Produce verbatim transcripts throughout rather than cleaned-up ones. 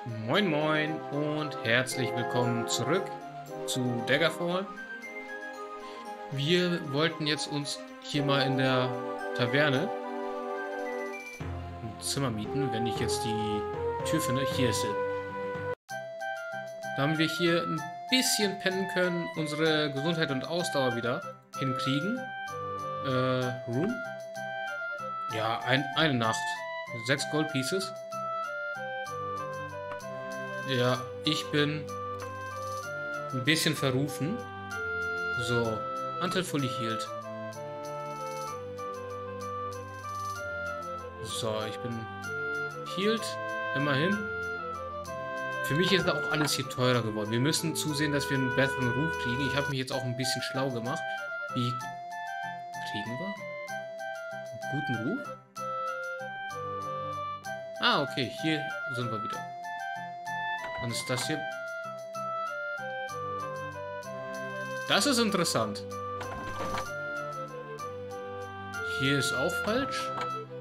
Moin Moin und herzlich willkommen zurück zu Daggerfall. Wir wollten jetzt uns hier mal in der Taverne ein Zimmer mieten, wenn ich jetzt die Tür finde. Hier ist sie. Da haben wir hier ein bisschen pennen können, unsere Gesundheit und Ausdauer wieder hinkriegen. Äh, Room? Ja, ein, eine Nacht. Sechs Gold Pieces. Ja, ich bin ein bisschen verrufen. So, until fully healed. So, ich bin healed, immerhin. Für mich ist auch alles hier teurer geworden. Wir müssen zusehen, dass wir einen besseren Ruf kriegen. Ich habe mich jetzt auch ein bisschen schlau gemacht. Wie kriegen wir einen guten Ruf? Ah, okay, hier sind wir wieder. Wann ist das hier? Das ist interessant. Hier ist auch falsch.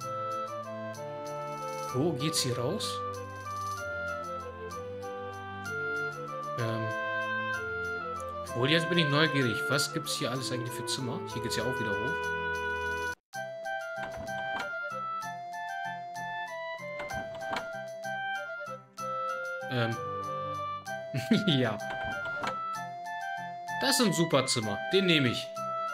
Wo geht's hier raus? Ähm. Obwohl, jetzt bin ich neugierig. Was gibt's hier alles eigentlich für Zimmer? Hier geht's ja auch wieder hoch. Ähm. Ja. Das ist ein super Zimmer. Den nehme ich.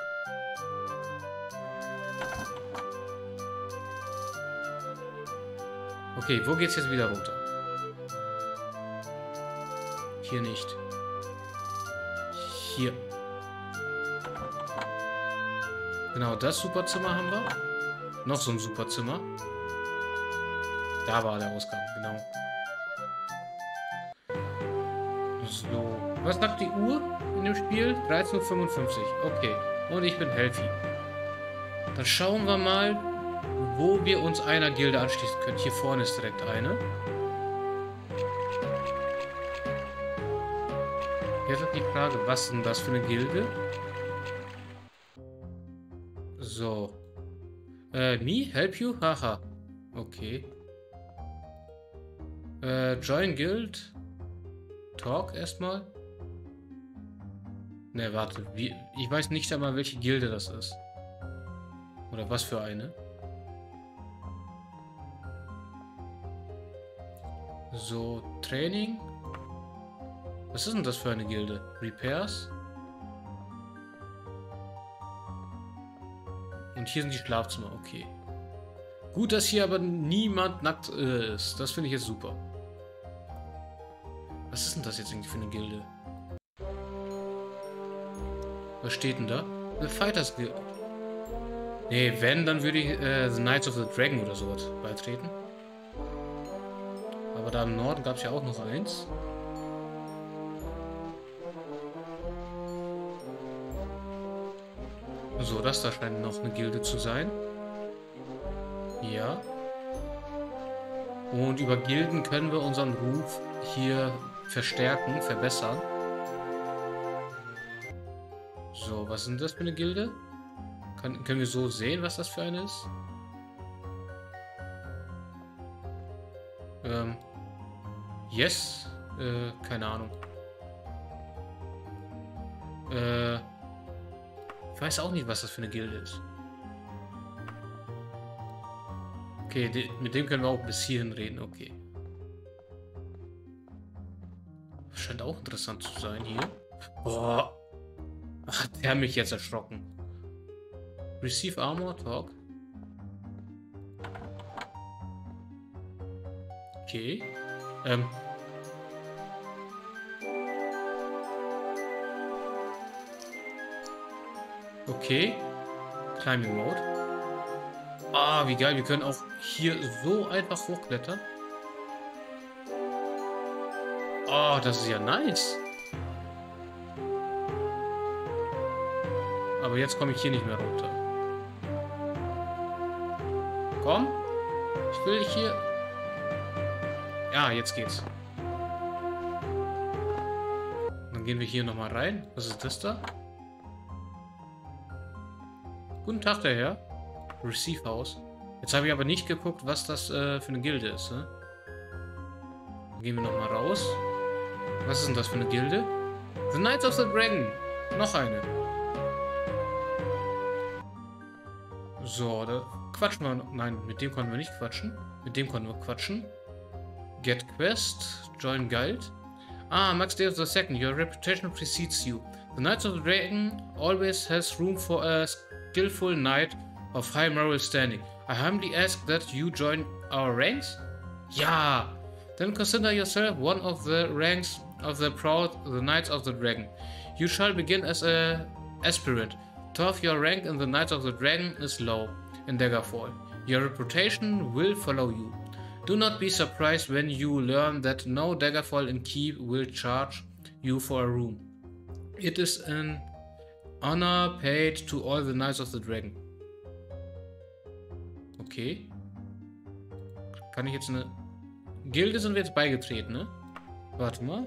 Okay, wo geht's jetzt wieder runter? Hier nicht. Hier. Genau, das Superzimmer haben wir. Noch so ein Superzimmer. Da war der Ausgang, genau. So. Was sagt die Uhr in dem Spiel? dreizehn Uhr fünfundfünfzig. Okay. Und ich bin healthy. Dann schauen wir mal, wo wir uns einer Gilde anschließen können. Hier vorne ist direkt eine. Jetzt ist die Frage, was ist denn das für eine Gilde? So. Äh, me? Help you? Haha. Okay. Äh, join Guild. Talk erstmal. Ne, warte. Wie, ich weiß nicht einmal, welche Gilde das ist. Oder was für eine. So, Training. Was ist denn das für eine Gilde? Repairs. Und hier sind die Schlafzimmer. Okay. Gut, dass hier aber niemand nackt äh, ist. Das finde ich jetzt super. Was ist denn das jetzt irgendwie für eine Gilde? Was steht denn da? The Fighters Guild. Nee, wenn, dann würde ich äh, The Knights of the Dragon oder sowas beitreten. Aber da im Norden gab es ja auch noch eins. So, das da scheint noch eine Gilde zu sein. Ja. Und über Gilden können wir unseren Ruf hier verstärken, verbessern. So, was ist denn das für eine Gilde? Kann, können wir so sehen, was das für eine ist? Ähm. Yes. Äh, keine Ahnung. Äh. Ich weiß auch nicht, was das für eine Gilde ist. Okay, de mit dem können wir auch bis hierhin reden, okay. Scheint auch interessant zu sein hier. Boah. Ach, der hat mich jetzt erschrocken. Receive Armor, Talk. Okay. Ähm. Okay. Climbing Mode. Ah, wie geil. Wir können auch hier so einfach hochklettern. Oh, das ist ja nice. Aber jetzt komme ich hier nicht mehr runter. Komm. Ich will dich hier... Ja, jetzt geht's. Dann gehen wir hier nochmal rein. Was ist das da? Guten Tag, der Herr. Receive House. Jetzt habe ich aber nicht geguckt, was das äh, für eine Gilde ist. Ne? gehen wir nochmal raus. Was ist denn das für eine Gilde? The Knights of the Dragon. Noch eine. So, da quatschen wir. Nein, mit dem konnten wir nicht quatschen. Mit dem konnten wir quatschen. Get Quest. Join Guild. Ah, Max Deus the Second. Your reputation precedes you. The Knights of the Dragon always has room for a skillful knight of high moral standing. I humbly ask that you join our ranks? Ja! Then consider yourself one of the ranks of the proud, the Knights of the Dragon. You shall begin as a aspirant. Twelve, your rank in the Knights of the Dragon is low in Daggerfall. Your reputation will follow you. Do not be surprised when you learn that no Daggerfall in Keep will charge you for a room. It is an honor paid to all the Knights of the Dragon. Okay. Kann ich jetzt eine... Gilde sind wir jetzt beigetreten, ne? Warte mal.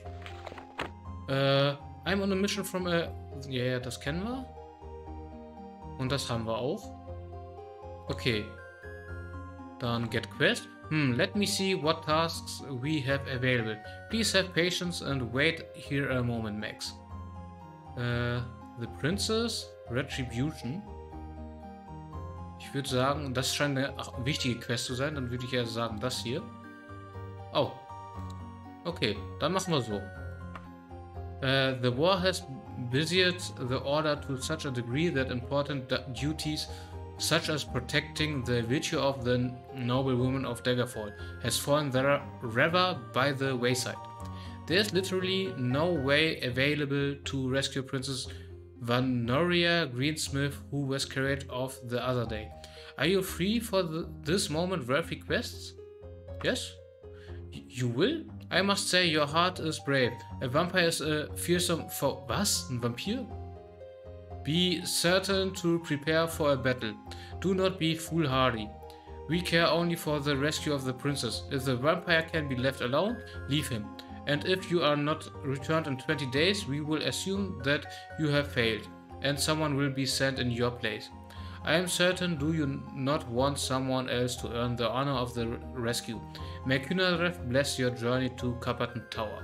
Äh, I'm on a mission from a... Ja, ja, das kennen wir. Und das haben wir auch. Okay. Dann Get Quest. Hmm, let me see what tasks we have available. Please have patience and wait here a moment, Max. Äh, The Princess. Retribution. Ich würde sagen, das scheint eine ach, wichtige Quest zu sein. Dann würde ich ja sagen, das hier. Oh. Okay, dann machen wir so. Uh, the war has busied the order to such a degree that important duties such as protecting the virtue of the noble women of Daggerfall has fallen there rather by the wayside. There is literally no way available to rescue Princess Vanoria Greensmith, who was carried off the other day. Are you free for the, this moment worthy quests? Yes? Y you will? I must say your heart is brave. A vampire is a fearsome for... Was? Ein Vampir? Be certain to prepare for a battle. Do not be foolhardy. We care only for the rescue of the princess. If the vampire can be left alone, leave him. And if you are not returned in twenty days, we will assume that you have failed, and someone will be sent in your place. I am certain do you not want someone else to earn the honor of the rescue. May Kynareth bless your journey to Copperton Tower.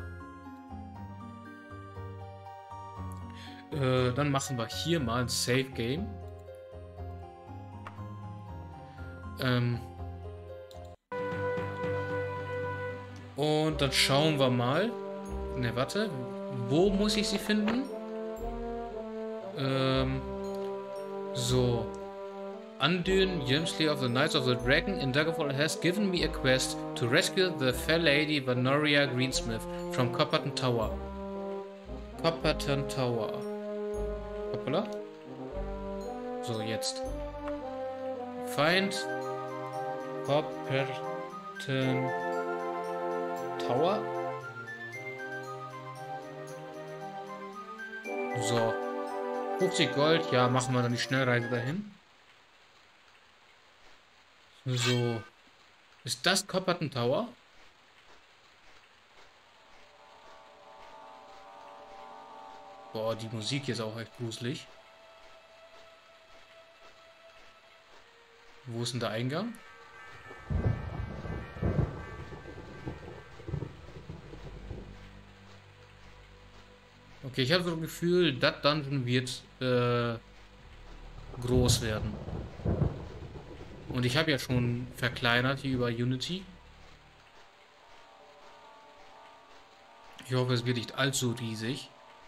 Äh, dann machen wir hier mal ein Save Game. Ähm... Und dann schauen wir mal. Ne, warte. Wo muss ich sie finden? Ähm. So. Undine, Yimsley of the Knights of the Dragon in Daggerfall has given me a quest to rescue the fair lady Vanoria Greensmith from Copperton Tower. Copperton Tower. Hoppala. So, jetzt. Find Copperton Tower. So. fünfzig Gold. Ja, machen wir dann die Schnellreise dahin. So. Ist das Copperton Tower? Boah, die Musik hier ist auch echt gruselig. Wo ist denn der Eingang? Okay, ich habe so ein Gefühl, das Dungeon wird äh, groß werden. Und ich habe ja schon verkleinert hier über Unity. Ich hoffe, es wird nicht allzu riesig.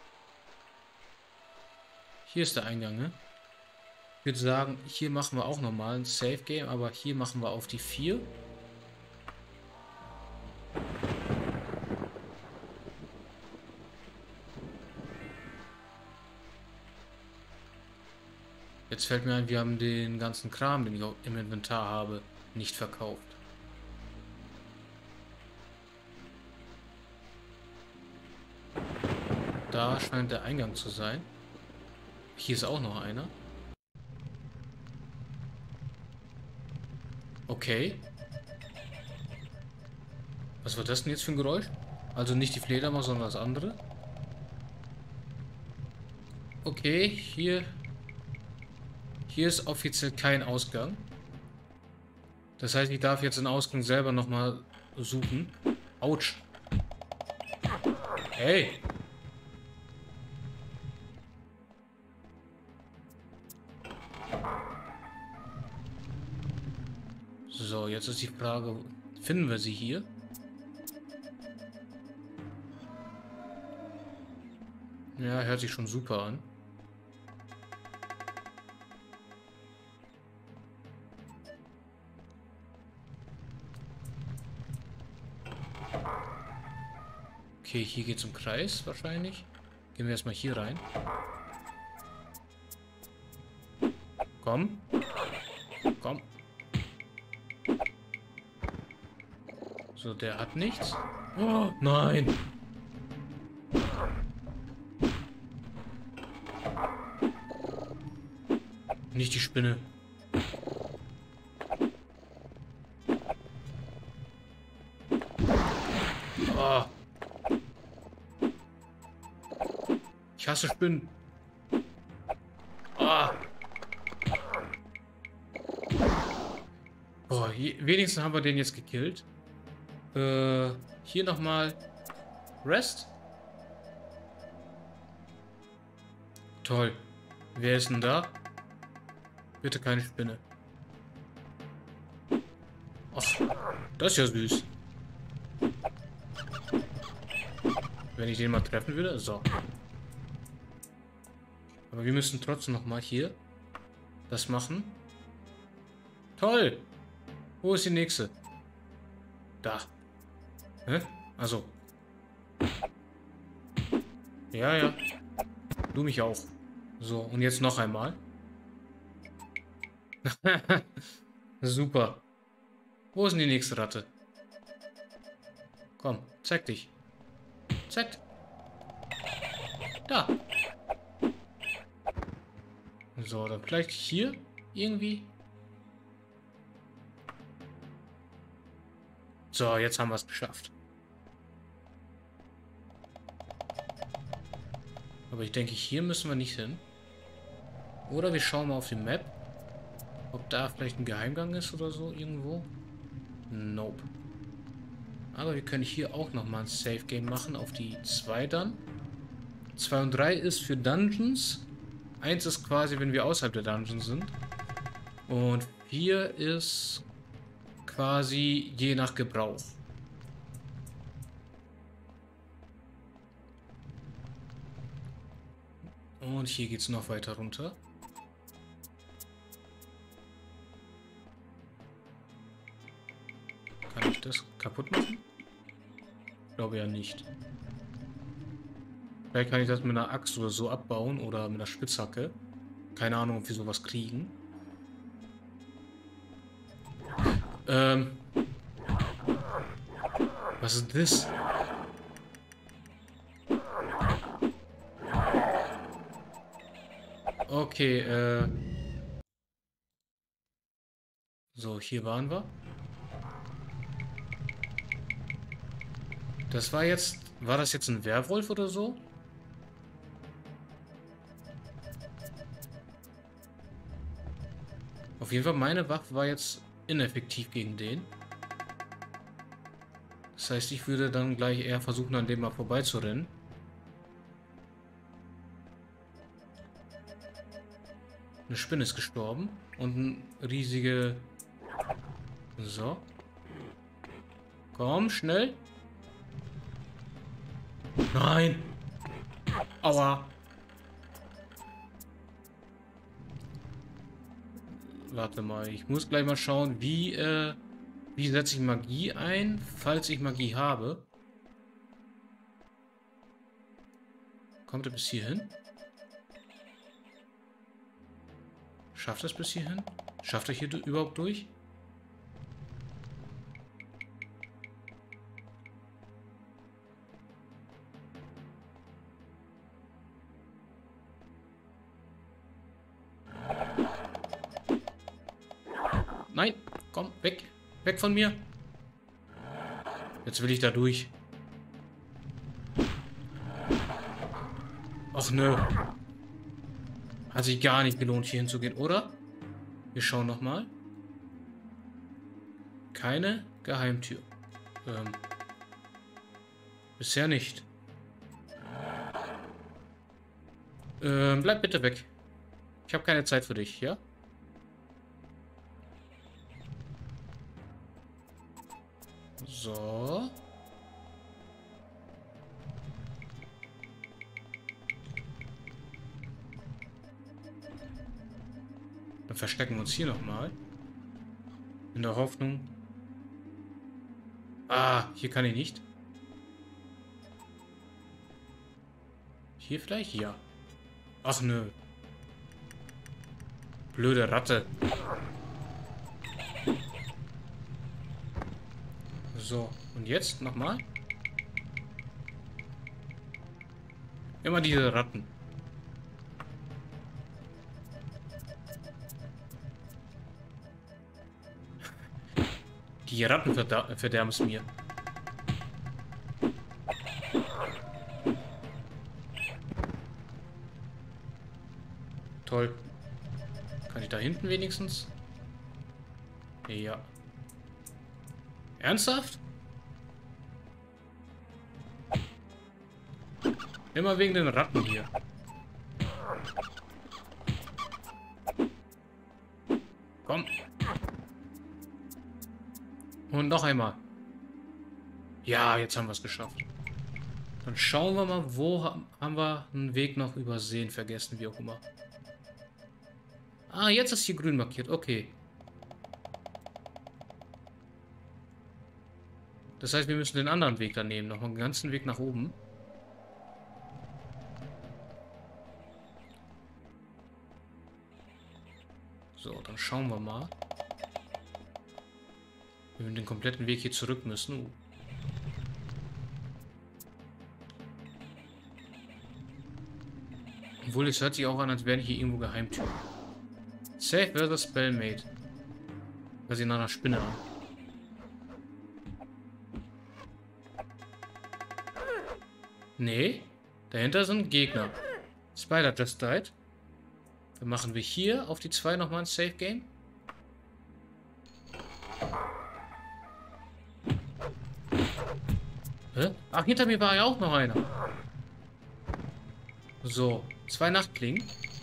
Hier ist der Eingang, ne? Ich würde sagen, hier machen wir auch nochmal ein Save Game, aber hier machen wir auf die vier. Jetzt fällt mir ein, wir haben den ganzen Kram, den ich auch im Inventar habe, nicht verkauft. Da scheint der Eingang zu sein. Hier ist auch noch einer. Okay. Was war das denn jetzt für ein Geräusch? Also nicht die Fledermaus, sondern das andere. Okay, hier... Hier ist offiziell kein Ausgang. Das heißt, ich darf jetzt den Ausgang selber nochmal suchen. Autsch. Hey. So, jetzt ist die Frage, finden wir sie hier? Ja, hört sich schon super an. Okay, hier geht's im Kreis wahrscheinlich. Gehen wir erstmal hier rein. Komm. Komm. So, der hat nichts. Oh, nein. Nicht die Spinne. Oh. Ich hasse Spinnen. Oh. Boah, je, wenigstens haben wir den jetzt gekillt. Äh, hier nochmal Rest. Toll. Wer ist denn da? Bitte keine Spinne. Ach, das ist ja süß. Wenn ich den mal treffen würde. So. Aber wir müssen trotzdem nochmal hier das machen. Toll. Wo ist die nächste? Da. Hä? Also. Ja, ja. Du mich auch. So, und jetzt noch einmal. Super. Wo ist denn die nächste Ratte? Komm, zeig dich. Zeig. Da. So, dann vielleicht hier irgendwie. So, jetzt haben wir es geschafft. Aber ich denke, hier müssen wir nicht hin. Oder wir schauen mal auf die Map. Ob da vielleicht ein Geheimgang ist oder so irgendwo. Nope. Aber wir können hier auch nochmal ein Safe Game machen. Auf die zwei dann. zwei und drei ist für Dungeons. eins ist quasi, wenn wir außerhalb der Dungeons sind. Und vier ist quasi je nach Gebrauch. Und hier geht es noch weiter runter. Kann ich das kaputt machen? Ich glaube ja nicht. Vielleicht kann ich das mit einer Axt oder so abbauen oder mit einer Spitzhacke. Keine Ahnung, ob wir sowas kriegen. Ähm. Was ist das? Okay, äh. So, hier waren wir. Das war jetzt... War das jetzt ein Werwolf oder so? Auf jeden Fall, meine Waffe war jetzt ineffektiv gegen den. Das heißt, ich würde dann gleich eher versuchen, an dem mal vorbeizurennen. Eine Spinne ist gestorben. Und ein riesige... So. Komm, schnell. Nein. Aua. Warte mal, ich muss gleich mal schauen, wie, äh, wie setze ich Magie ein, falls ich Magie habe. Kommt er bis hierhin? Schafft er es bis hierhin? Schafft er hier überhaupt durch? Nein, komm, weg. Weg von mir. Jetzt will ich da durch. Ach nö. Hat sich gar nicht gelohnt, hier hinzugehen, oder? Wir schauen nochmal. Keine Geheimtür. Ähm. Bisher nicht. Ähm, bleib bitte weg. Ich habe keine Zeit für dich, ja? So. Dann verstecken wir uns hier nochmal. In der Hoffnung. Ah, hier kann ich nicht. Hier vielleicht? Ja. Ach nö. Blöde Ratte. So, und jetzt nochmal. Immer diese Ratten. Die Ratten verda verderben es mir. Toll. Kann ich da hinten wenigstens? Ja. Ernsthaft? Immer wegen den Ratten hier. Komm. Und noch einmal. Ja, jetzt haben wir es geschafft. Dann schauen wir mal, wo haben wir einen Weg noch übersehen, vergessen, wie auch immer. Ah, jetzt ist hier grün markiert. Okay. Das heißt, wir müssen den anderen Weg dann nehmen. Noch einen ganzen Weg nach oben. So, dann schauen wir mal. Wir den kompletten Weg hier zurück müssen. Uh. Obwohl, es hört sich auch an, als wären hier irgendwo Geheimtüren. Safe versus Spellmate. Hört sich nach einer Spinne an. Nee, dahinter sind Gegner. Spider just died. Dann machen wir hier auf die zwei nochmal ein Safe Game. Hä? Ach, hinter mir war ja auch noch einer. So, zwei Nachtklingen.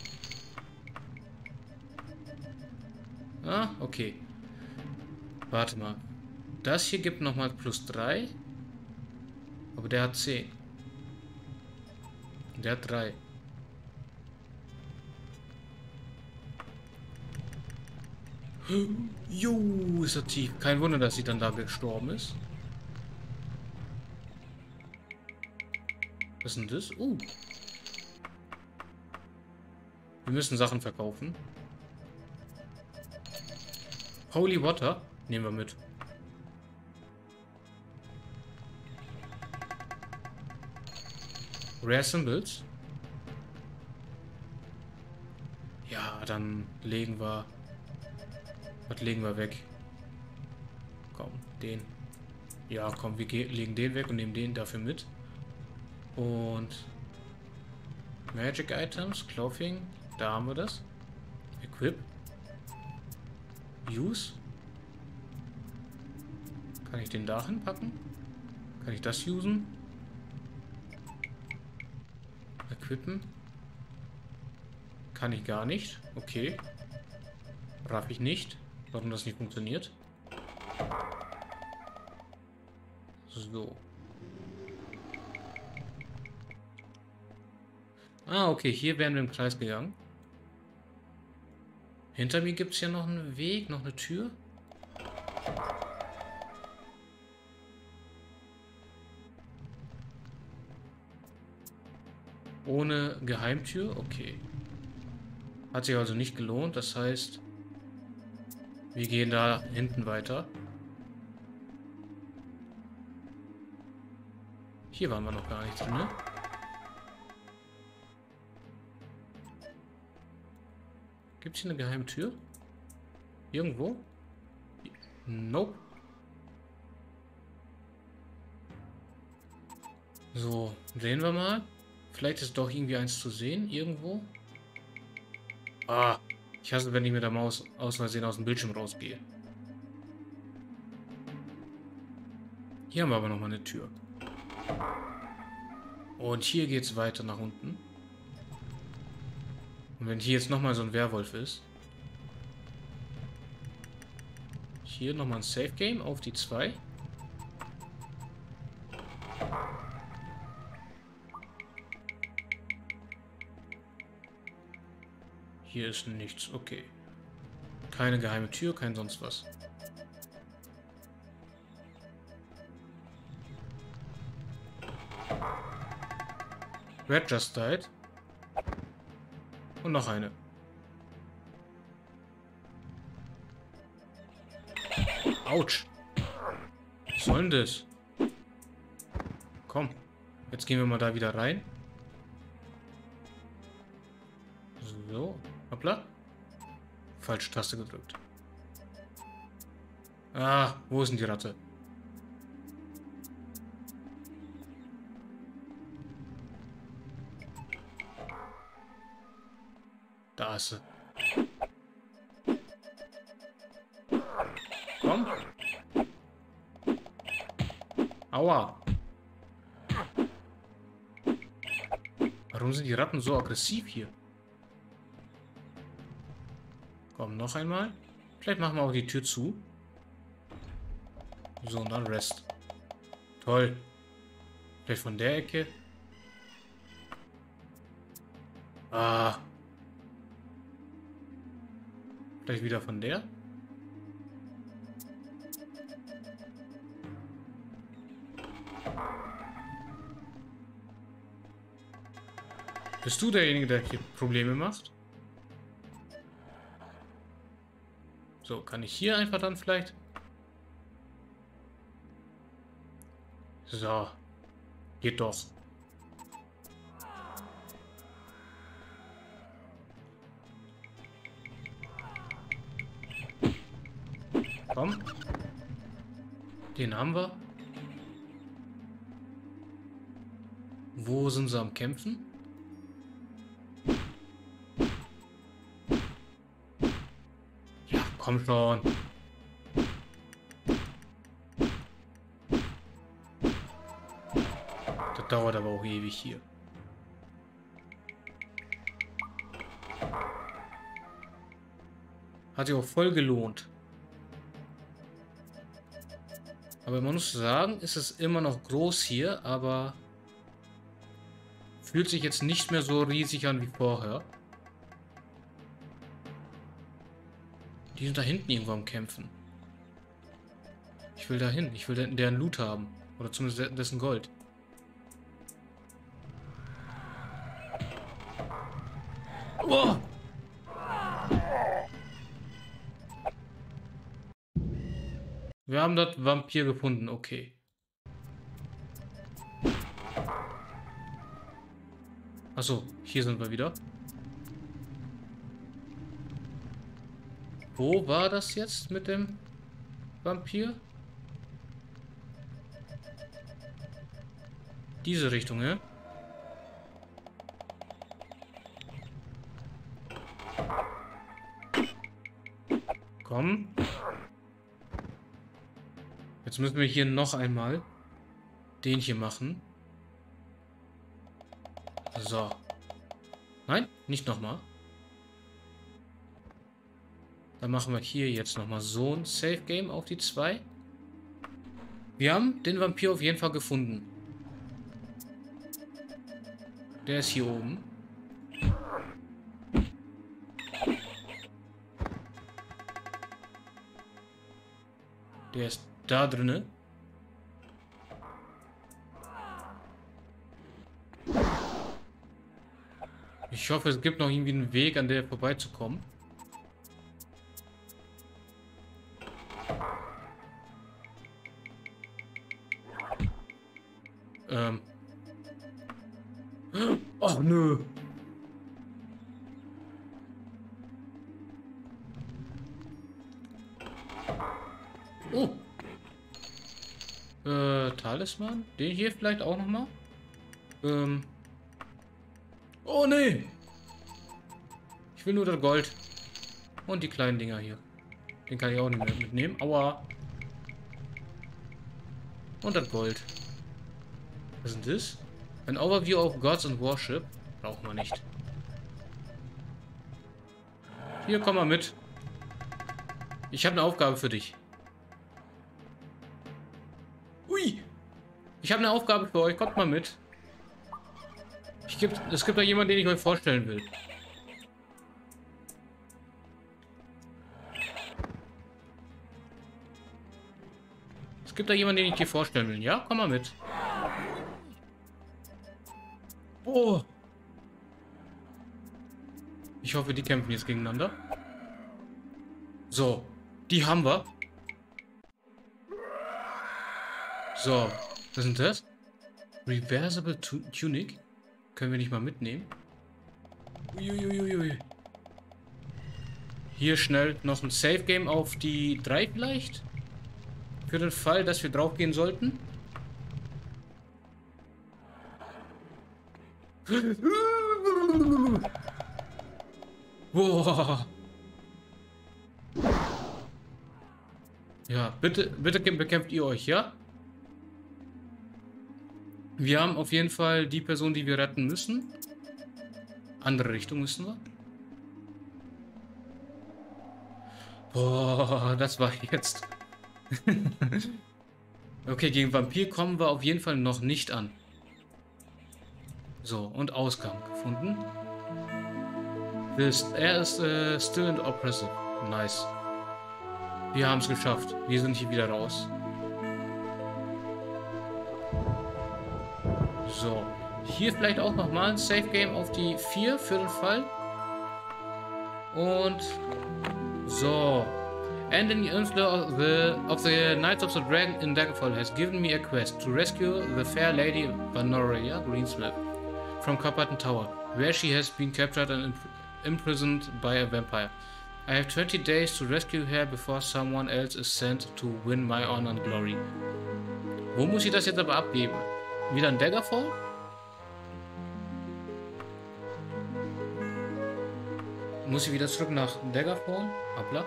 Ah, okay. Warte mal. Das hier gibt nochmal plus drei. Aber der hat zehn. Der hat drei. Jo, ist er tief. Kein Wunder, dass sie dann da gestorben ist. Was ist denn das? Uh. Wir müssen Sachen verkaufen. Holy Water nehmen wir mit. Rare Symbols. Ja, dann legen wir... Was legen wir weg? Komm, den. Ja, komm, wir legen den weg und nehmen den dafür mit. Und... Magic Items, Clothing. Da haben wir das. Equip. Use. Kann ich den da hinpacken? Kann ich das usen? Equippen. Kann ich gar nicht. Okay. Raff ich nicht. Warum das nicht funktioniert. So. Ah, okay. Hier wären wir im Kreis gegangen. Hinter mir gibt es ja noch einen Weg, noch eine Tür. Ohne Geheimtür? Okay. Hat sich also nicht gelohnt. Das heißt, wir gehen da hinten weiter. Hier waren wir noch gar nicht drin, ne? Gibt es hier eine geheime Tür? Irgendwo? Nope. So, sehen wir mal. Vielleicht ist doch irgendwie eins zu sehen, irgendwo. Ah, ich hasse, wenn ich mit der Maus aus Versehen aus dem Bildschirm rausgehe. Hier haben wir aber nochmal eine Tür. Und hier geht es weiter nach unten. Und wenn hier jetzt nochmal so ein Werwolf ist. Hier nochmal ein Safe Game auf die zwei. Hier ist nichts. Okay. Keine geheime Tür, kein sonst was. Red just died. Und noch eine. Autsch. Was soll denn das? Komm. Jetzt gehen wir mal da wieder rein. So. Hoppla. Falsche Taste gedrückt. Ah, wo ist denn die Ratte? Da ist sie. Komm. Aua. Warum sind die Ratten so aggressiv hier? Komm, noch einmal. Vielleicht machen wir auch die Tür zu. So, und dann Rest. Toll. Vielleicht von der Ecke. Ah. Vielleicht wieder von der. Bist du derjenige, der hier Probleme macht? So, kann ich hier einfach dann vielleicht... So. Geht doch. Komm. Den haben wir. Wo sind sie am Kämpfen? Ja, komm schon. Das dauert aber auch ewig hier. Hat sich auch voll gelohnt. Aber man muss sagen, ist es immer noch groß hier, aber fühlt sich jetzt nicht mehr so riesig an wie vorher. Die sind da hinten irgendwo am Kämpfen. Ich will da hin. Ich will deren Loot haben. Oder zumindest dessen Gold. Oh! Wir haben dort Vampir gefunden, okay. Achso, hier sind wir wieder. Wo war das jetzt mit dem Vampir? Diese Richtung, ja? Komm. Jetzt müssen wir hier noch einmal den hier machen. So. Nein, nicht nochmal. Dann machen wir hier jetzt nochmal so ein Safe Game auf die zwei. Wir haben den Vampir auf jeden Fall gefunden. Der ist hier oben. Der ist da drinne. Ich hoffe, es gibt noch irgendwie einen Weg, an der vorbeizukommen. Ähm. Ach nö. Oh. Äh, Talisman? Den hier vielleicht auch nochmal? Ähm. Oh nee. Ich will nur das Gold. Und die kleinen Dinger hier. Den kann ich auch nicht mehr mitnehmen. Aua. Und das Gold. Was ist denn das? Ein Overview of Gods and Worship. Brauchen wir nicht. Hier, komm mal mit. Ich habe eine Aufgabe für dich. Ui! Ich habe eine Aufgabe für euch. Kommt mal mit. Ich gibt, es gibt da jemanden, den ich euch vorstellen will. Es gibt da jemanden, den ich dir vorstellen will. Ja, komm mal mit. Oh. Ich hoffe, die kämpfen jetzt gegeneinander. So, die haben wir. So, was ist denn das? Reversible Tunic. Können wir nicht mal mitnehmen? Uiuiuiui. Hier schnell noch ein Safe Game auf die drei vielleicht? Für den Fall, dass wir drauf gehen sollten. Boah. Ja, bitte, bitte bekämpft ihr euch, ja? Wir haben auf jeden Fall die Person, die wir retten müssen. Andere Richtung müssen wir. Boah, das war jetzt. Okay, gegen Vampir kommen wir auf jeden Fall noch nicht an. So, und Ausgang gefunden. This, er ist äh, still and oppressive. Nice. Wir haben es geschafft. Wir sind hier wieder raus. So. Hier vielleicht auch nochmal ein Safe Game auf die vier für den Fall. Und so. And in the influence of the, of the Knights of the Dragon in Daggerfall has given me a quest to rescue the fair lady Vanoria Greensmith from Copperton Tower, where she has been captured and imp imprisoned by a vampire. I have twenty days to rescue her before someone else is sent to win my honor and glory. Wo muss ich das jetzt aber abgeben? Wieder in Daggerfall? Muss ich wieder zurück nach Daggerfall? Hoppla.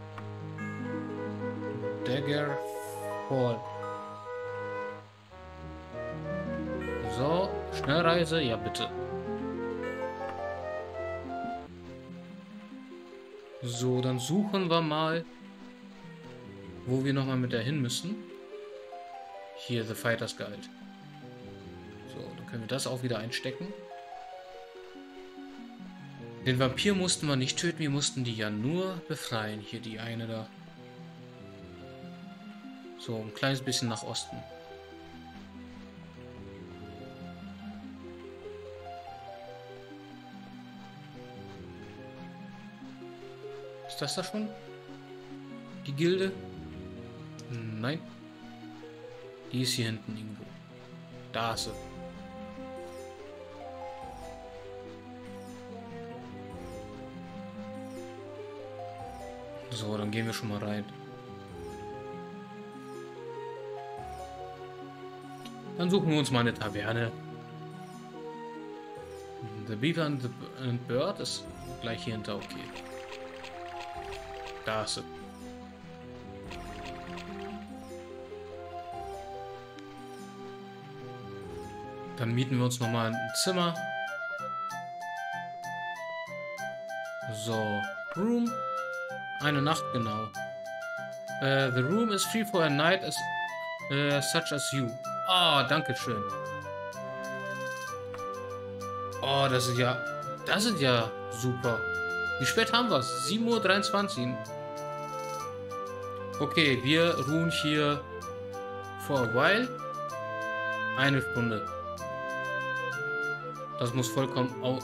Daggerfall. So, Schnellreise, ja bitte. So, dann suchen wir mal, wo wir nochmal mit der hin müssen. Hier, The Fighters Guide. So, dann können wir das auch wieder einstecken. Den Vampir mussten wir nicht töten, wir mussten die ja nur befreien. Hier die eine da. So, ein kleines bisschen nach Osten. Ist das da schon? Die Gilde? Nein. Die ist hier hinten irgendwo. Da ist sie. So, dann gehen wir schon mal rein. Dann suchen wir uns mal eine Taverne. The Beaver and the and Bird ist gleich hier hinter, okay. Da ist sie. Dann mieten wir uns nochmal ein Zimmer. So, Room. Eine Nacht, genau. Uh, the room is free for a night as uh, such as you. Oh, danke schön. Oh, das ist ja... Das ist ja super. Wie spät haben wir es? sieben Uhr dreiundzwanzig. Okay, wir ruhen hier for a while. Eine Stunde. Das muss vollkommen... Au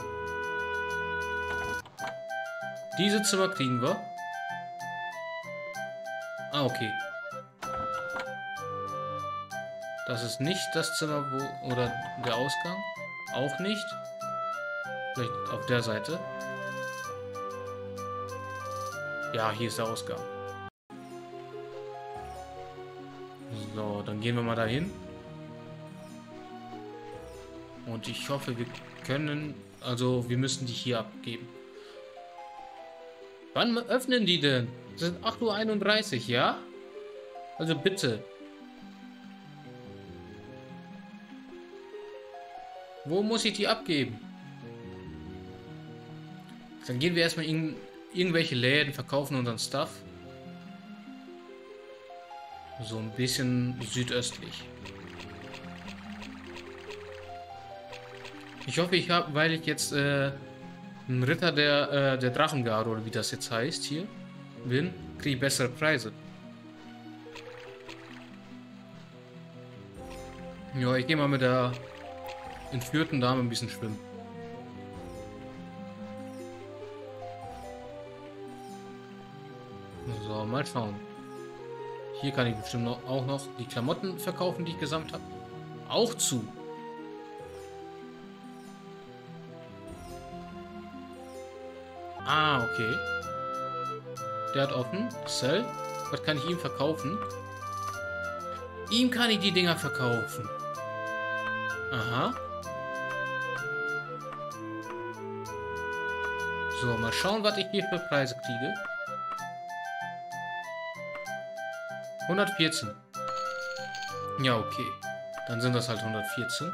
Diese Zimmer kriegen wir. Ah, okay. Das ist nicht das Zimmer, wo... Oder der Ausgang. Auch nicht. Vielleicht auf der Seite. Ja, hier ist der Ausgang. So, dann gehen wir mal dahin. Und ich hoffe, wir können... Also, wir müssen die hier abgeben. Wann öffnen die denn? Es sind acht Uhr einunddreißig, ja? Also bitte. Wo muss ich die abgeben? Dann gehen wir erstmal in irgendwelche Läden, verkaufen unseren Stuff. So ein bisschen südöstlich. Ich hoffe, ich habe, weil ich jetzt äh, ein Ritter der, äh, der Drachengarde, oder wie das jetzt heißt, hier bin, kriege ich bessere Preise. Ja, ich gehe mal mit der entführten Dame ein bisschen schwimmen. So, mal schauen. Hier kann ich bestimmt noch, auch noch die Klamotten verkaufen, die ich gesammelt habe. Auch zu. Ah, okay. Der hat offen. Sell. Was kann ich ihm verkaufen? Ihm kann ich die Dinger verkaufen. Aha. So, mal schauen, was ich hier für Preise kriege. hundertvierzehn. Ja, okay. Dann sind das halt hundertvierzehn.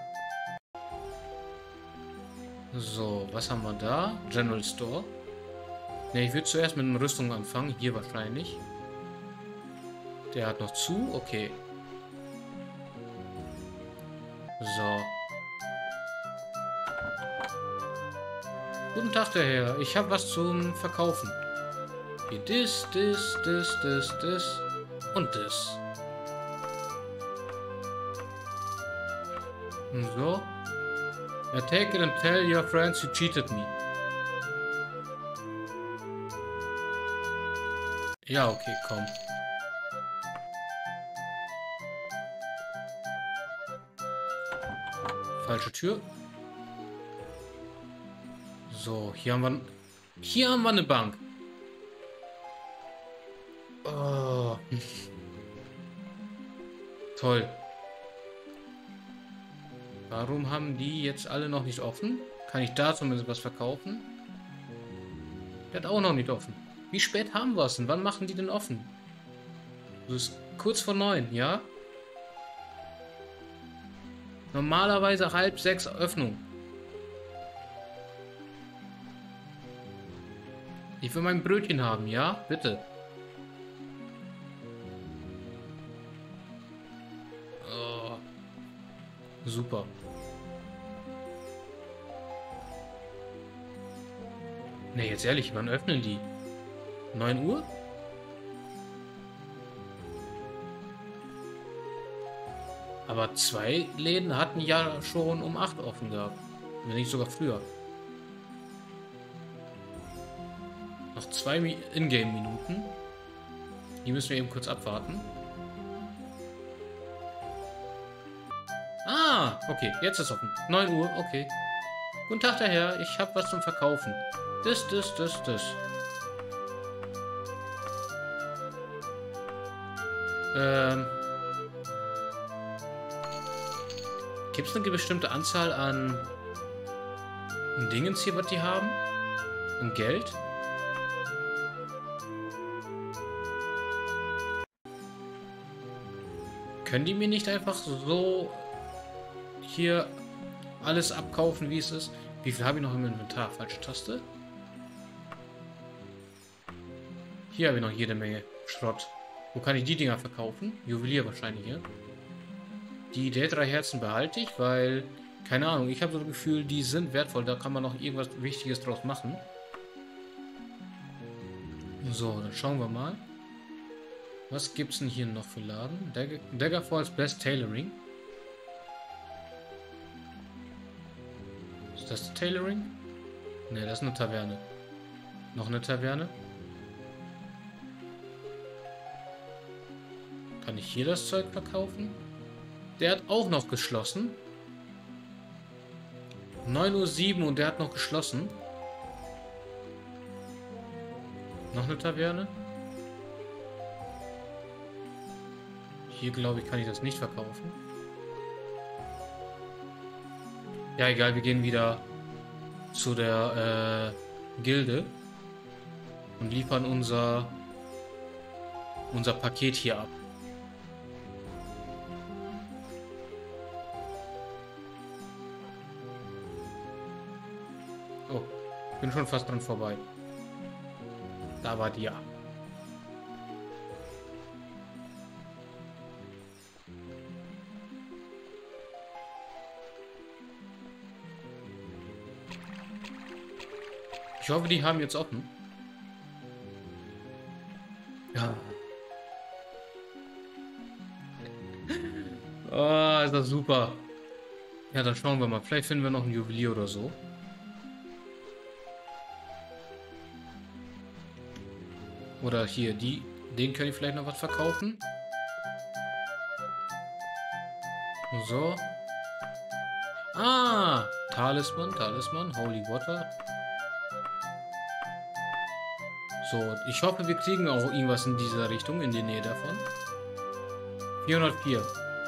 So, was haben wir da? General Store. Ne, ich würde zuerst mit einer Rüstung anfangen. Hier wahrscheinlich. Der hat noch zu. Okay. So. Guten Tag, der Herr. Ich habe was zum Verkaufen. Hier das, das, das, das, das und das. Und so. I take it and tell your friends you cheated me. Ja, okay, komm. Falsche Tür. So, hier haben wir... Hier haben wir eine Bank. Oh. Toll. Warum haben die jetzt alle noch nicht offen? Kann ich da zumindest was verkaufen? Der hat auch noch nicht offen. Wie spät haben wir es denn? Wann machen die denn offen? Das ist kurz vor neun, ja? Normalerweise halb sechs Öffnung. Ich will mein Brötchen haben, ja? Bitte. Oh. Super. Ne, jetzt ehrlich, wann öffnen die? neun Uhr? Aber zwei Läden hatten ja schon um acht offen gehabt. Wenn nicht sogar früher. Noch zwei Ingame-Minuten. Die müssen wir eben kurz abwarten. Ah, okay, jetzt ist offen. neun Uhr, okay. Guten Tag, der Herr. Ich habe was zum Verkaufen. Das, das, das, das. Ähm... Gibt es eine bestimmte Anzahl an Dingens hier, was die haben? An Geld? Können die mir nicht einfach so hier alles abkaufen, wie es ist? Wie viel habe ich noch im Inventar? Falsche Taste. Hier habe ich noch jede Menge Schrott. Wo kann ich die Dinger verkaufen? Juwelier wahrscheinlich hier. Die der drei Herzen behalte ich, weil, keine Ahnung, ich habe so das Gefühl, die sind wertvoll. Da kann man noch irgendwas Wichtiges draus machen. So, dann schauen wir mal. Was gibt es denn hier noch für Laden? Dagger, Daggerfalls Best Tailoring. Ist das Tailoring? Ne, das ist eine Taverne. Noch eine Taverne. Kann ich hier das Zeug verkaufen? Der hat auch noch geschlossen. neun Uhr sieben und der hat noch geschlossen. Noch eine Taverne. Hier, glaube ich, kann ich das nicht verkaufen. Ja, egal, wir gehen wieder zu der äh, Gilde und liefern unser unser Paket hier ab. Oh, bin schon fast dran vorbei. Da war die ja. Ich hoffe, die haben jetzt offen. Ja. Oh, ist das super. Ja, dann schauen wir mal. Vielleicht finden wir noch ein Juwelier oder so. Oder hier, die, den kann ich vielleicht noch was verkaufen. So. Ah, Talisman, Talisman, Holy Water. So, ich hoffe, wir kriegen auch irgendwas in dieser Richtung, in die Nähe davon. vierhundertvier.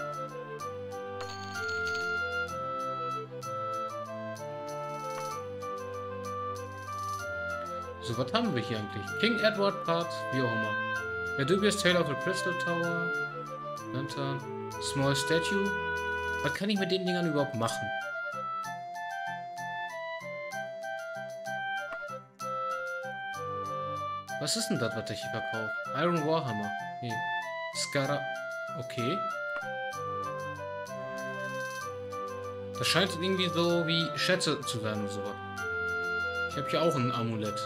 So, was haben wir hier eigentlich? King Edward Part, wie auch immer. The Dubious Tale of the Crystal Tower. Lantern. Small Statue. Was kann ich mit den Dingern überhaupt machen? Was ist denn das, was ich hier verkaufe? Iron Warhammer. Nee. Skara. Okay. Das scheint irgendwie so wie Schätze zu sein und so. Ich habe hier auch ein Amulett.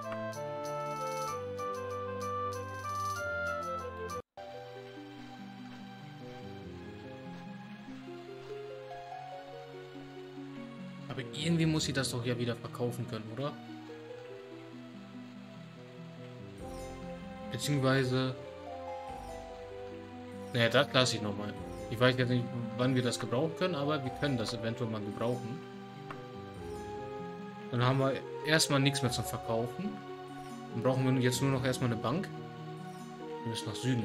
Aber irgendwie muss ich das doch ja wieder verkaufen können, oder? Beziehungsweise... Naja, das lasse ich nochmal. Ich weiß jetzt nicht, wann wir das gebrauchen können, aber wir können das eventuell mal gebrauchen. Dann haben wir erstmal nichts mehr zum Verkaufen. Dann brauchen wir jetzt nur noch erstmal eine Bank. Wir müssen nach Süden.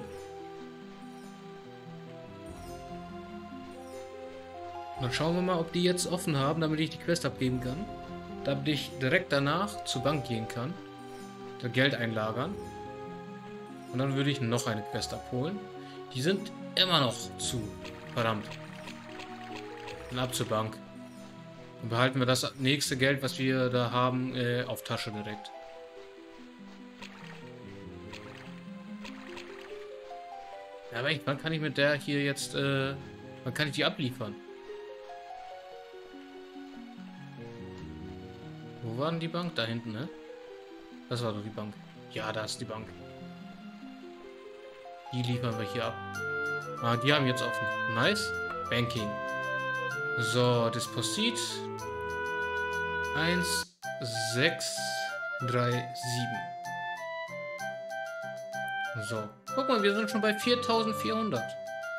Und dann schauen wir mal, ob die jetzt offen haben, damit ich die Quest abgeben kann. Damit ich direkt danach zur Bank gehen kann. Da Geld einlagern. Und dann würde ich noch eine Quest abholen. Die sind immer noch zu. Verdammt. Und ab zur Bank. Dann behalten wir das nächste Geld, was wir da haben, äh, auf Tasche direkt. Ja, aber echt, wann kann ich mit der hier jetzt, äh, wann kann ich die abliefern? Wo war denn die Bank? Da hinten, ne? Das war doch die Bank. Ja, da ist die Bank. Die liefern wir hier ab. Ah, die haben jetzt offen. Nice. Banking. So, Disposit. eins, sechs, drei, sieben. So. Guck mal, wir sind schon bei viertausendvierhundert.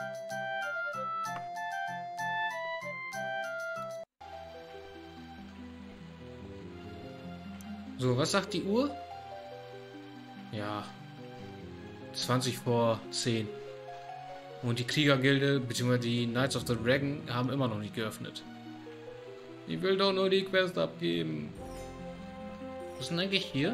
So, was sagt die Uhr? Ja. zwanzig vor zehn. Und die Kriegergilde, beziehungsweise die Knights of the Dragon, haben immer noch nicht geöffnet. Ich will doch nur die Quest abgeben. Was ist denn eigentlich hier?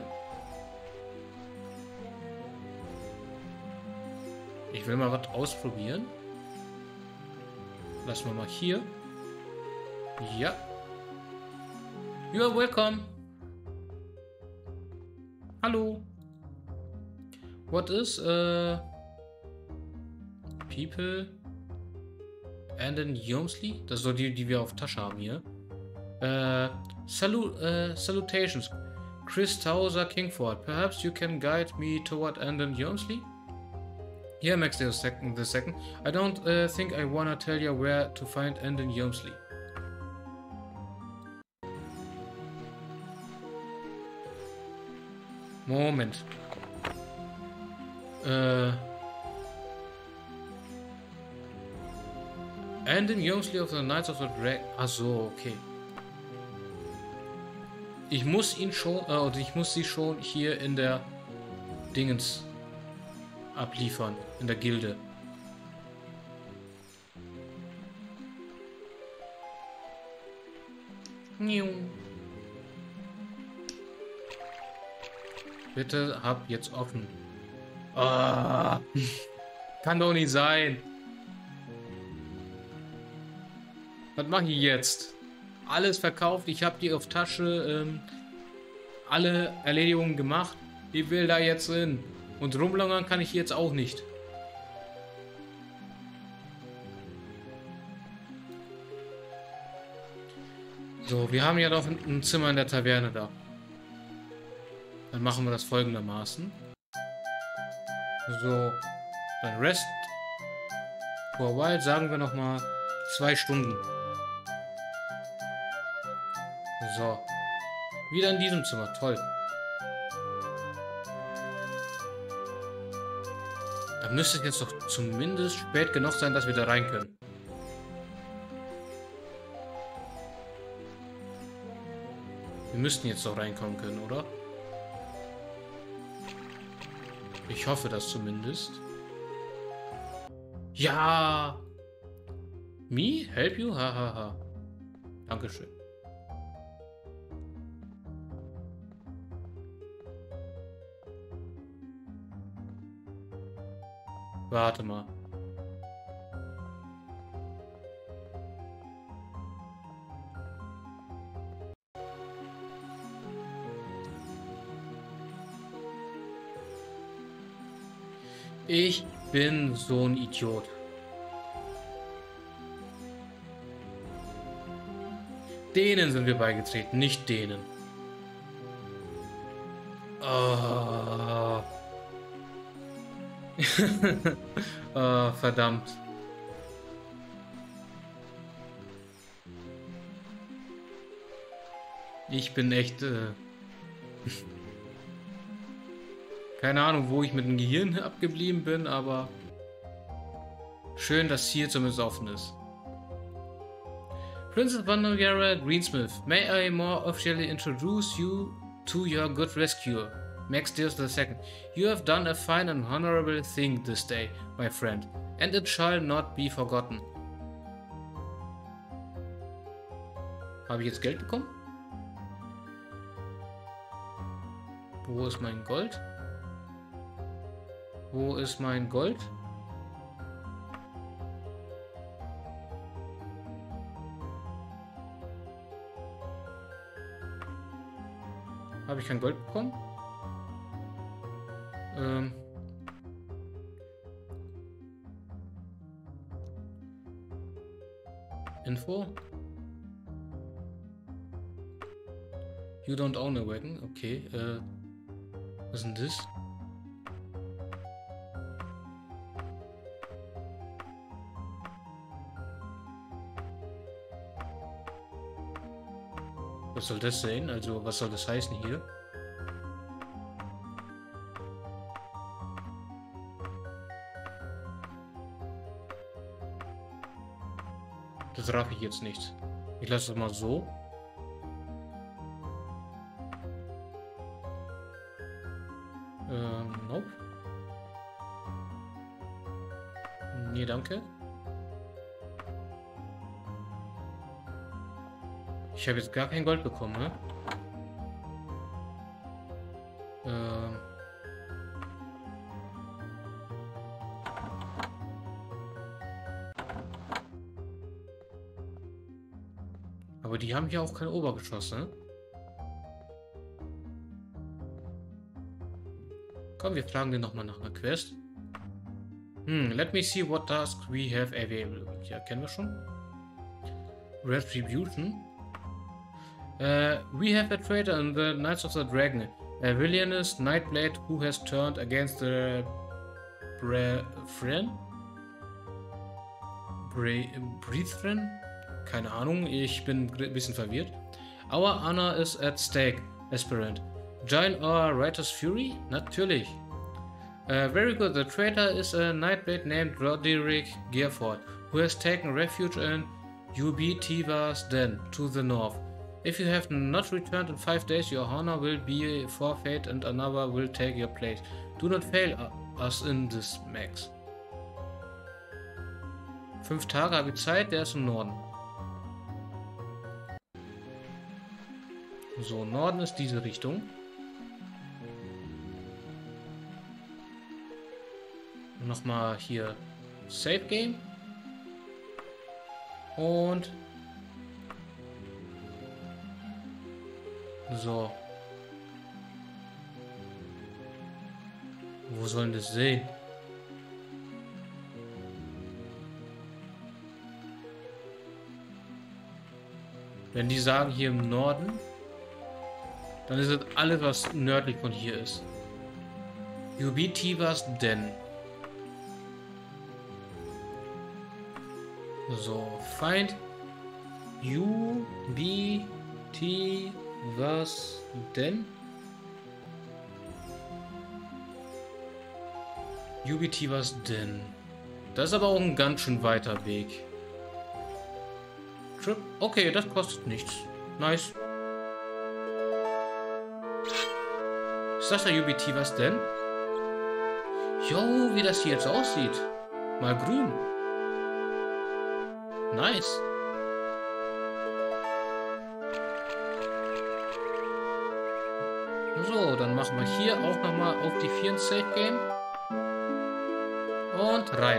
Ich will mal was ausprobieren. Lassen wir mal hier. Ja. You are welcome. Hallo. What is uh people and in Yomsley? Das ist so die, die wir auf Tasche haben hier. Uh, salu uh, salutations, Chris Towser Kingford. Perhaps you can guide me toward Andon Yomsley? Here, Max the second. The second. I don't uh, think I wanna tell you where to find Andon Yomsley. Moment. Äh. Andon Yomsley of the Knights of the Dragon. Achso, okay. Ich muss ihn schon, äh, oder ich muss sie schon hier in der Dingens abliefern, in der Gilde. Bitte hab jetzt offen. Ah, kann doch nicht sein. Was mache ich jetzt? alles verkauft. Ich habe die auf Tasche ähm, alle Erledigungen gemacht. Ich will da jetzt hin. Und rumlungern kann ich jetzt auch nicht. So, wir haben ja doch ein Zimmer in der Taverne da. Dann machen wir das folgendermaßen. So, dann Rest for a while, sagen wir nochmal zwei Stunden. So, wieder in diesem Zimmer, toll. Da müsste es jetzt doch zumindest spät genug sein, dass wir da rein können. Wir müssten jetzt doch reinkommen können, oder? Ich hoffe das zumindest. Ja! Me? Help you? Hahaha. Ha, ha. Dankeschön. Warte mal. Ich bin so ein Idiot. Denen sind wir beigetreten, nicht denen. Oh. Oh, verdammt. Ich bin echt... Äh Keine Ahnung, wo ich mit dem Gehirn abgeblieben bin, aber schön, dass hier zumindest offen ist. Princess Vanagara Greensmith, may I more officially introduce you to your good rescuer, Max Dears the Second. You have done a fine and honorable thing this day, my friend, and it shall not be forgotten. Habe ich jetzt Geld bekommen? Wo ist mein Gold? Wo ist mein Gold? Habe ich kein Gold bekommen? Ähm. Info? You don't own a wagon? Okay. Äh. Was ist denn das? Was soll das sein? Also, was soll das heißen hier? Das raff ich jetzt nicht. Ich lasse es mal so. Ähm, nope. Nee, danke. Ich habe jetzt gar kein Gold bekommen, ne? Ähm. Aber die haben hier auch kein Obergeschoss, ne? Komm, wir fragen den nochmal nach einer Quest. Hm, let me see what tasks we have available. Ja, kennen wir schon. Retribution. Uh, we have a traitor in the Knights of the Dragon, a villainous Nightblade who has turned against the Brethren? Brethren? Keine Ahnung, ich bin ein bisschen verwirrt. Our honor is at stake, aspirant. Join our Writer's Fury? Natürlich. Uh, very good, the traitor is a Nightblade named Roderick Gearford, who has taken refuge in Ubitiva's Den, to the north. If you have not returned in five days, your honor will be forfeit and another will take your place. Do not fail us in this, Max. Fünf Tage habe ich Zeit, der ist im Norden. So, Norden ist diese Richtung. Nochmal hier Save Game. Und So. Wo sollen das sehen? Wenn die sagen hier im Norden, dann ist es alles, was nördlich von hier ist. Yubitivas denn. So, Feind. Yubitivas denn. Yubitivas denn. Das ist aber auch ein ganz schön weiter Weg. Trip. Okay, das kostet nichts. Nice. Ist das der Yubitivas denn? Jo, wie das hier jetzt aussieht. Mal grün. Nice. So, dann machen wir hier auch nochmal auf die vier Safe Game. Und rein.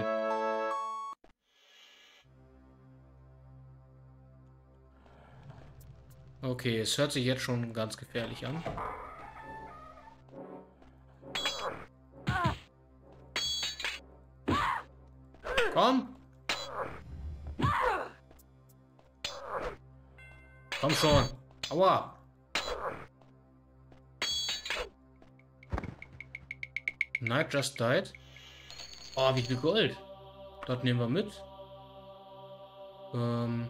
Okay, es hört sich jetzt schon ganz gefährlich an. Komm! Komm schon! Aua! Knight just died. Oh, wie viel Gold. Das nehmen wir mit. Ähm.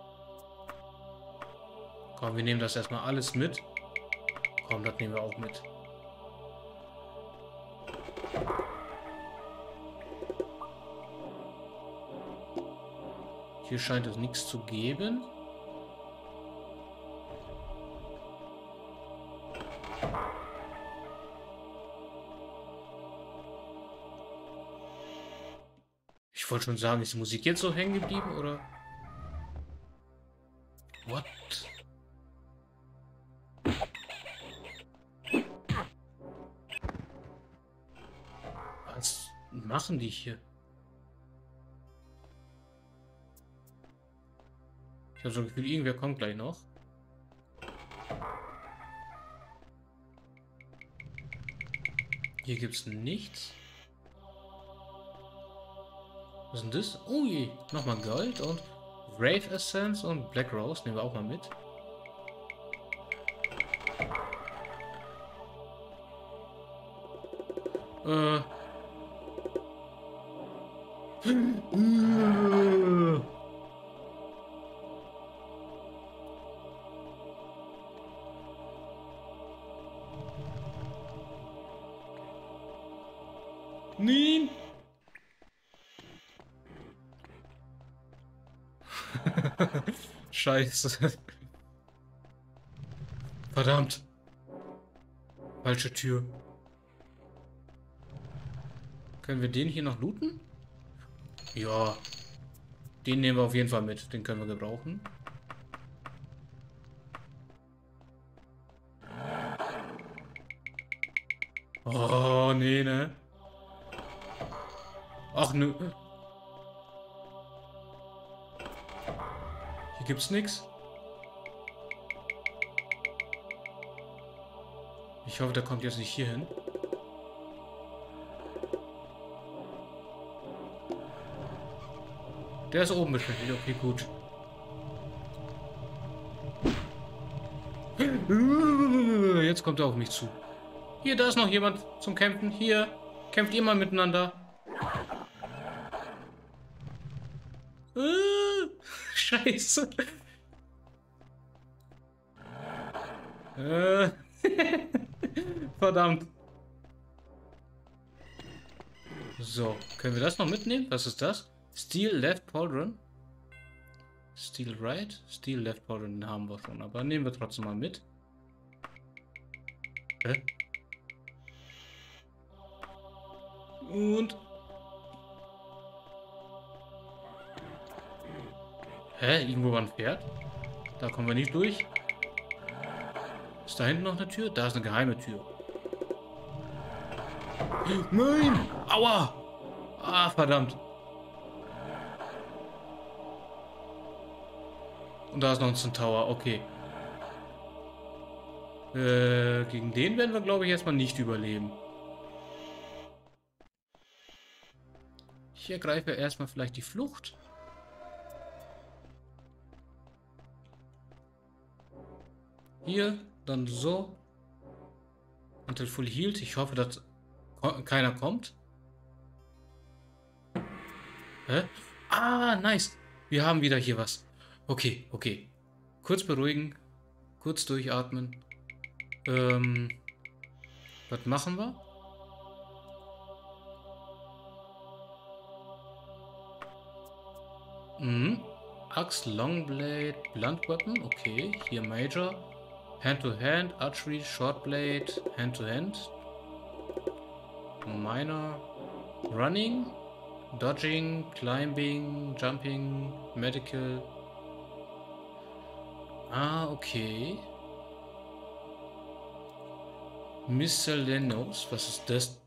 Komm, wir nehmen das erstmal alles mit. Komm, das nehmen wir auch mit. Hier scheint es nichts zu geben. Ich wollte schon sagen, ist die Musik jetzt so hängen geblieben, oder? What? Was machen die hier? Ich habe so ein Gefühl, irgendwer kommt gleich noch. Hier gibt es nichts. Was ist denn das? Oh je, nochmal Gold und Wraith Essence und Black Rose nehmen wir auch mal mit. Äh. Nein! Scheiße. Verdammt. Falsche Tür. Können wir den hier noch looten? Ja. Den nehmen wir auf jeden Fall mit. Den können wir gebrauchen. Oh, nee, ne? Ach, nö. Hier gibt's nichts. Ich hoffe, der kommt jetzt nicht hier hin. Der ist oben beschäftigt. Okay, gut. Jetzt kommt er auf mich zu. Hier, da ist noch jemand zum Kämpfen. Hier, kämpft ihr mal miteinander. Äh, Scheiße. Äh. Verdammt. So, können wir das noch mitnehmen? Was ist das? Steel Left Pauldron. Steel Right? Steel Left Pauldron, den haben wir schon, aber nehmen wir trotzdem mal mit. Hä? Und... Hä? Irgendwo war ein Pferd? Da kommen wir nicht durch. Ist da hinten noch eine Tür? Da ist eine geheime Tür. Nein! Aua! Ah, verdammt. Und da ist noch ein Centaur. Okay. Äh, gegen den werden wir, glaube ich, erstmal nicht überleben. Ich ergreife erstmal vielleicht die Flucht. Hier, dann so. Until full healed. Ich hoffe, dass keiner kommt. Hä? Ah, nice. Wir haben wieder hier was. Okay, okay. Kurz beruhigen. Kurz durchatmen. Ähm. Was machen wir? Mhm. Axe, Longblade, Blunt Weapon. Okay, hier Major. Hand to Hand, Archery, Short Blade, Hand to Hand. Minor. Running. Dodging, Climbing, Jumping, Medical. Ah, okay. Miscellaneous. Was ist das?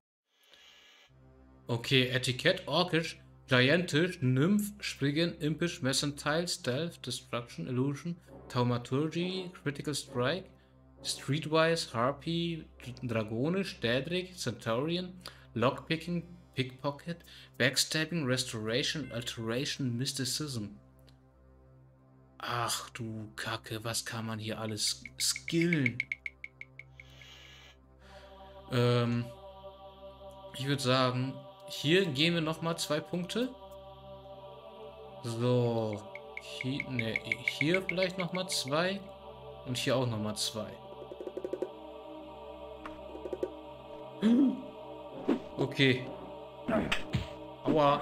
Okay, Etikett, Orcish, Giantish, Nymph, Spriggan, Impish, Messentile, Stealth, Destruction, Illusion, Thaumaturgy, Critical Strike, Streetwise, Harpy, Dragonisch, Daedric, Centaurian, Lockpicking, Pickpocket, Backstabbing, Restoration, Alteration, Mysticism. Ach du Kacke, was kann man hier alles skillen? Ähm, ich würde sagen, hier gehen wir nochmal zwei Punkte. So, hier, ne, hier vielleicht nochmal zwei und hier auch nochmal zwei. Okay. Aua.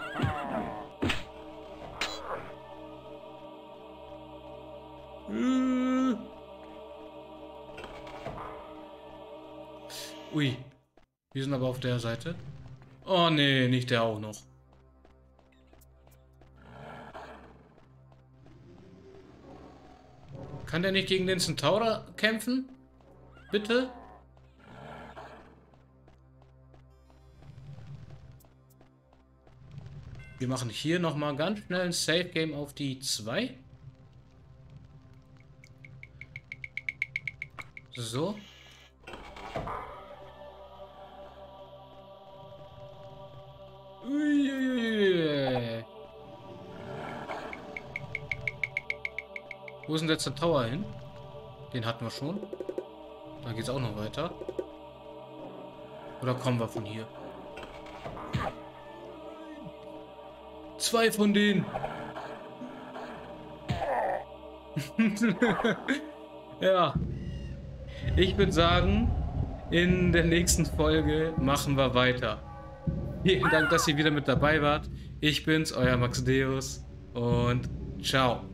Äh. Ui. Wir sind aber auf der Seite. Oh nee, nicht der auch noch. Kann der nicht gegen den Centaur kämpfen? Bitte? Wir machen hier nochmal ganz schnell ein Save Game auf die zwei. So. Uiuiui. Wo ist denn der Centaur hin? Den hatten wir schon. Da geht es auch noch weiter. Oder kommen wir von hier? Zwei von denen. Ja. Ich würde sagen, in der nächsten Folge machen wir weiter. Vielen Dank, dass ihr wieder mit dabei wart. Ich bin's, euer Max Deus und ciao.